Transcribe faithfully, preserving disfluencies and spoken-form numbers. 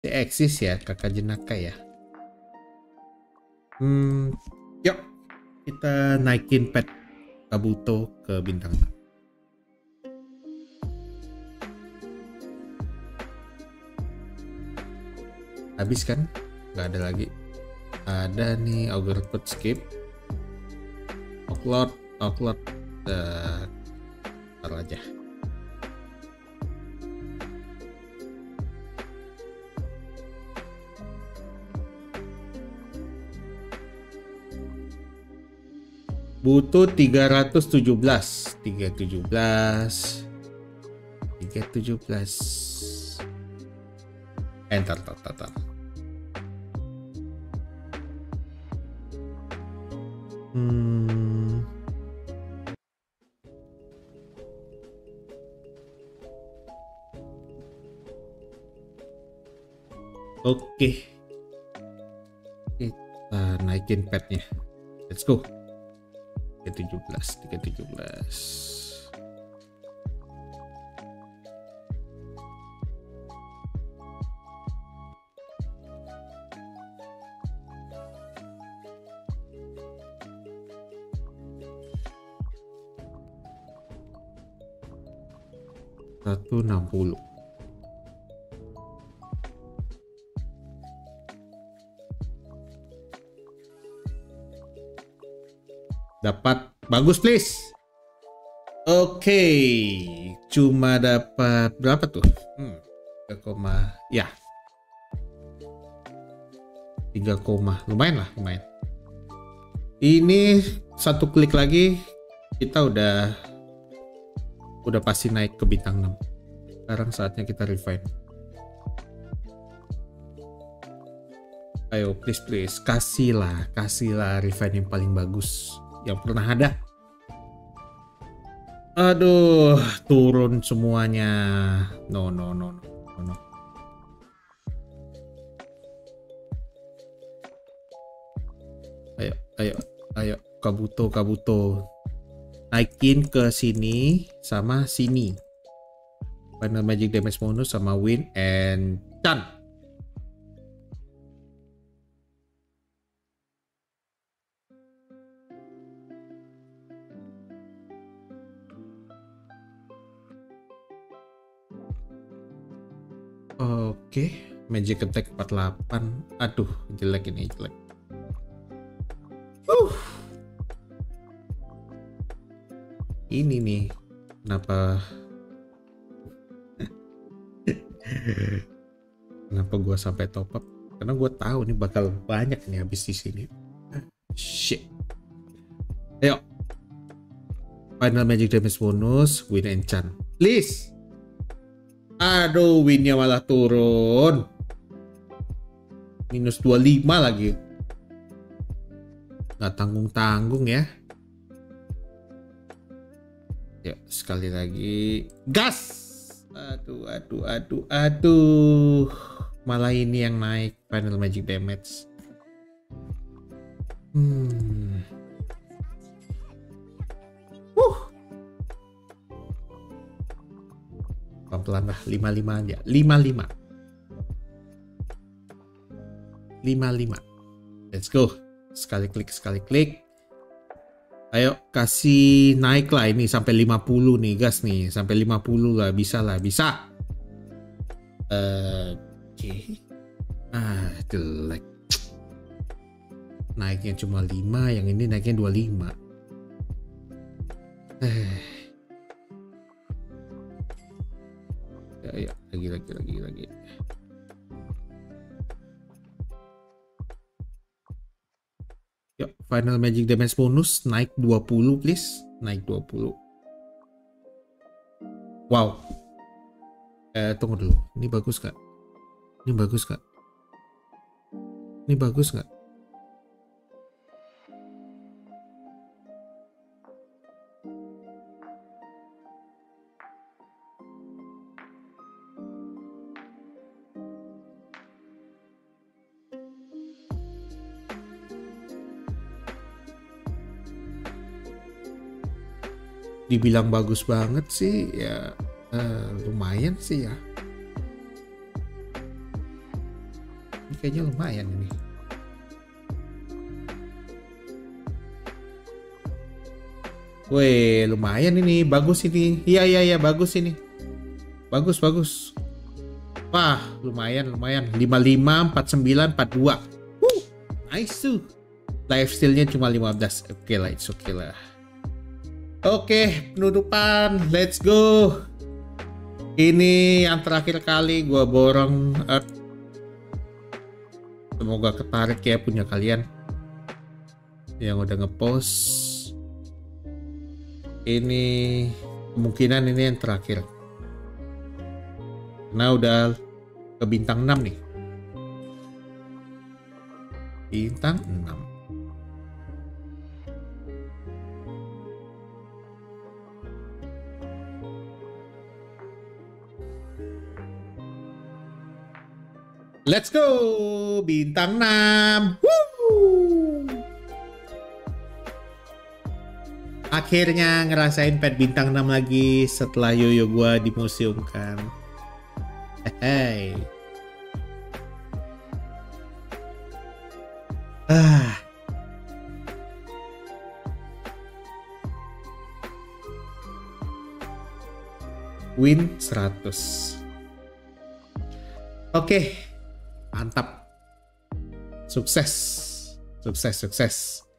Si eksis ya, kakak jenaka ya. Hmm, yuk kita naikin pet Kabuto ke bintang enam. Habis kan? Nggak ada lagi. Ada nih Ogre Skip, Oklord, Oklord, uh, taruh aja. Butuh tiga ratus tujuh belas, tiga ratus tujuh belas, tiga ratus tujuh belas. Enter, enter, enter. Hmm. Oke. Kita naikin petnya. Let's go. tiga ratus tujuh belas, tiga ratus tujuh belas. seratus enam puluh. Dapat bagus please. Oke, okay. Cuma dapat berapa tuh? Hmm, tiga, ya. tiga, lumayan lah, lumayan. Ini satu klik lagi kita udah udah pasti naik ke bintang enam. Sekarang saatnya kita refine. Ayo please please kasihlah, kasihlah refine yang paling bagus yang pernah ada. Aduh, turun semuanya. No no no no no. Ayo ayo ayo Kabuto Kabuto. Naikin ke sini sama sini. Final magic damage bonus sama win and Chan. Oke, magic attack empat puluh delapan. Aduh, jelek ini, jelek. Uh. Ini nih, kenapa kenapa gua sampai top up? Karena gua tahu nih bakal banyak nih habis di sini. Shit. Ayo. Final magic damage bonus, win enchant. Please. Aduh, winnya malah turun. Minus dua puluh lima lagi. Nggak tanggung-tanggung ya. Ya, sekali lagi. Gas! Aduh, aduh, aduh, aduh. Malah ini yang naik final magic damage. Hmm. Wuh. Pelan-pelan lah, lima puluh lima aja. lima puluh lima. lima puluh lima. Let's go. Sekali klik, sekali klik. Ayo kasih naik lah ini sampai lima puluh nih, gas nih. Sampai lima puluh lah, bisa lah, bisa. Uh, Oke. Okay. Ah, jelek. Naiknya cuma lima, yang ini naiknya dua puluh lima. Eh. Ya, ya, lagi, lagi, lagi, lagi. Yuk, final magic damage bonus naik dua puluh please. Naik dua puluh. Wow. Eh, tunggu dulu. Ini bagus gak? Ini bagus gak? Ini bagus gak? Dibilang bagus banget sih ya, uh, lumayan sih ya. Ini kayaknya lumayan ini. Weh, lumayan ini, bagus ini. Iya iya iya, bagus ini. Bagus bagus. Wah, lumayan lumayan. lima puluh lima, empat puluh sembilan, empat puluh dua. Wuh, nice tuh. Lifesteal-nya cuma lima belas. Oke okay lah, it's okay lah. Oke, okay, penutupan. Let's go. Ini yang terakhir kali gue borong Earth. Semoga ketarik ya punya kalian yang udah ngepost. Ini kemungkinan ini yang terakhir. Nah udah ke bintang enam nih. Bintang enam. Let's go bintang enam. Woo! Akhirnya ngerasain pet bintang enam lagi setelah yoyo gua dimuseumkan. Hey. Ah. Win seratus. Oke. Mantap. Sukses. Sukses, sukses.